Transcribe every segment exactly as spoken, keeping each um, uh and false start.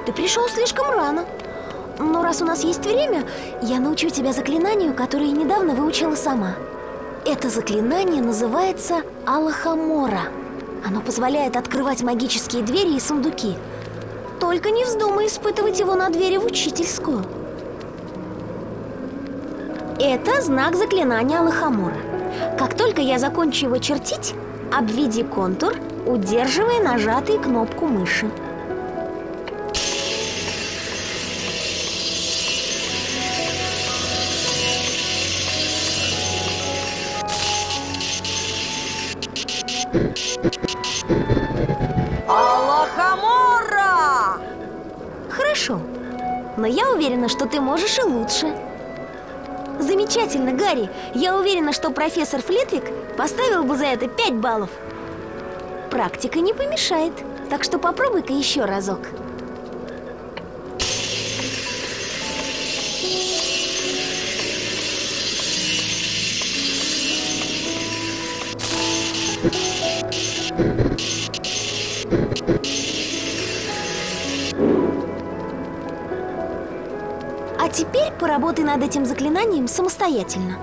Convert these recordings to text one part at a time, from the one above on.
Ты пришел слишком рано. Но раз у нас есть время, я научу тебя заклинанию, которое недавно выучила сама. Это заклинание называется Алахамора. Оно позволяет открывать магические двери и сундуки. Только не вздумай испытывать его на двери в учительскую. Это знак заклинания Алахамора. Как только я закончу его чертить, обведи контур, удерживая нажатой кнопку мыши. Алахамора! Хорошо, но я уверена, что ты можешь и лучше. Замечательно, Гарри. Я уверена, что профессор Флитвик поставил бы за это пять баллов. Практика не помешает, так что попробуй-ка еще разок. А теперь поработай над этим заклинанием самостоятельно.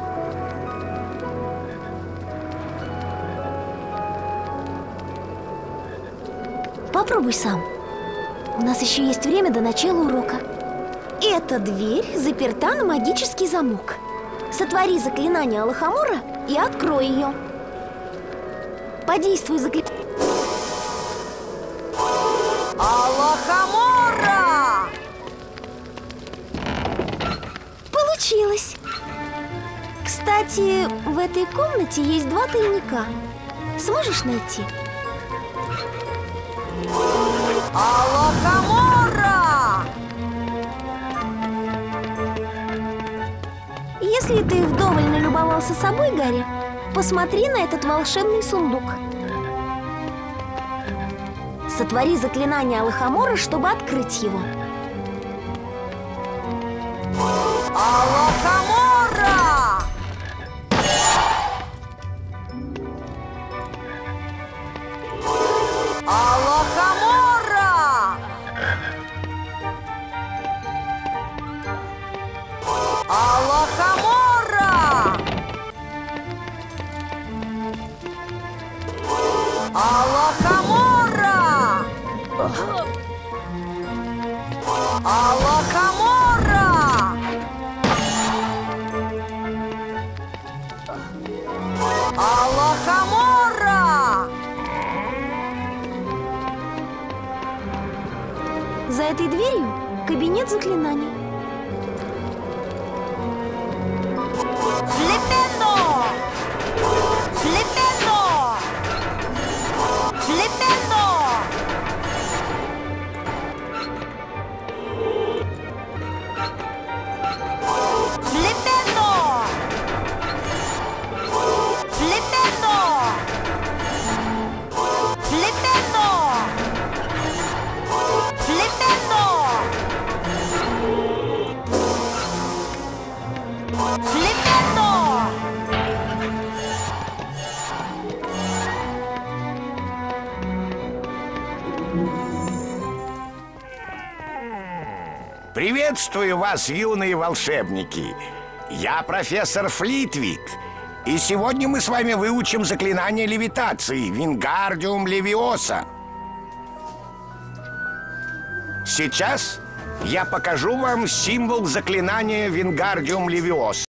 Попробуй сам. У нас еще есть время до начала урока. Эта дверь заперта на магический замок. Сотвори заклинание Алахамора и открой ее. Подействуй заклинание. Алахамора! Получилось! Кстати, в этой комнате есть два тайника. Сможешь найти? Алахамора! Если ты вдоволь налюбовался собой, Гарри, посмотри на этот волшебный сундук. Сотвори заклинание Алахамора, чтобы открыть его. Алахамора! Алахамора! Алахамора! Алахамора! Алахамора! Алахамора! За этой дверью кабинет заклинаний. Flipendo! Flipendo! Flipendo! Flipendo! Flipendo! Flipendo! Flipendo! Flipendo! Приветствую вас, юные волшебники! Я профессор Флитвик, и сегодня мы с вами выучим заклинание левитации Вингардиум Левиоса. Сейчас я покажу вам символ заклинания Вингардиум Левиоса.